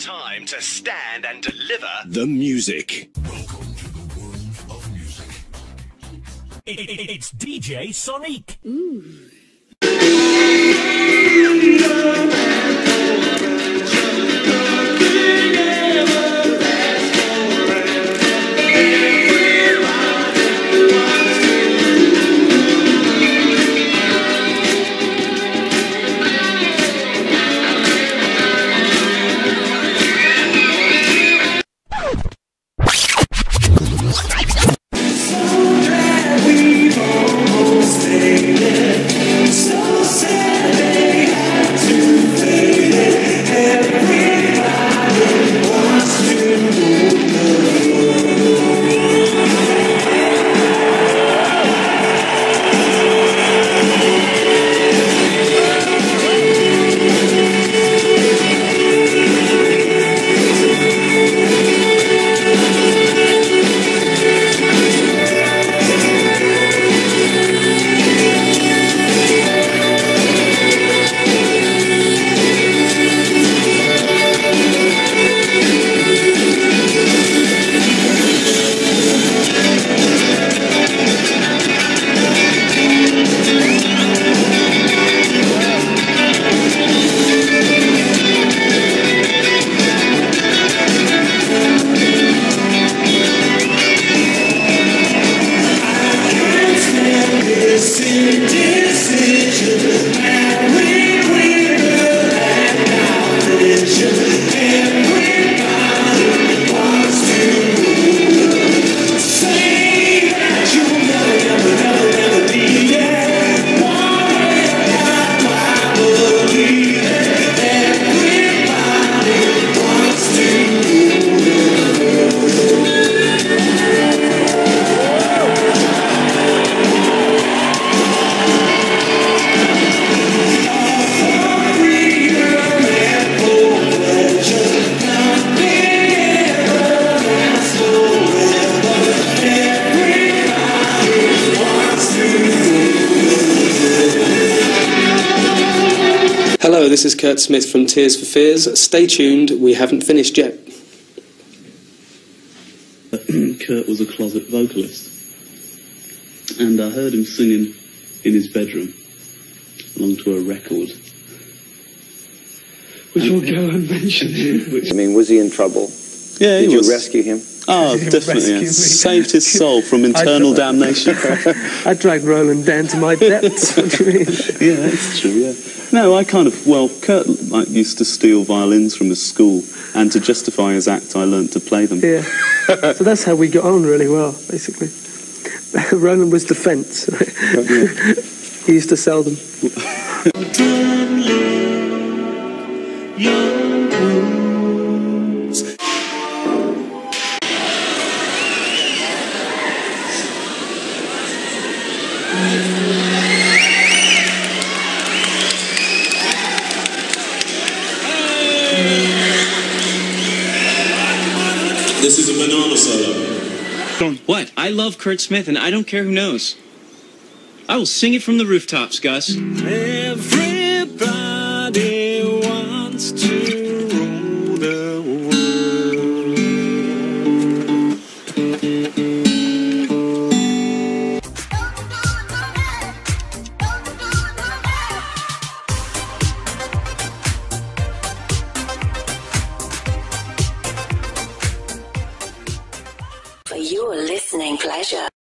time to stand and deliver the music. Welcome to the world of music. It's DJ Sonic. Hello, this is Kurt Smith from Tears for Fears. Stay tuned, we haven't finished yet. Kurt was a closet vocalist, and I heard him singing in his bedroom along to a record. Which we'll go and mention here. I mean, was he in trouble? Yeah, Did you rescue him? Oh, definitely. Yeah. Saved his soul from eternal damnation. I dragged Roland down to my depths. What do you mean? Yeah, that's true, yeah. No, Kurt used to steal violins from his school, and to justify his act, I learnt to play them. Yeah. So that's how we got on really well, basically. Roland was the fence. Right? He used to sell them. This is a banana solo. What? I love Kurt Smith, and I don't care who knows. I will sing it from the rooftops, Gus. Everybody wants to rule the For your listening pleasure.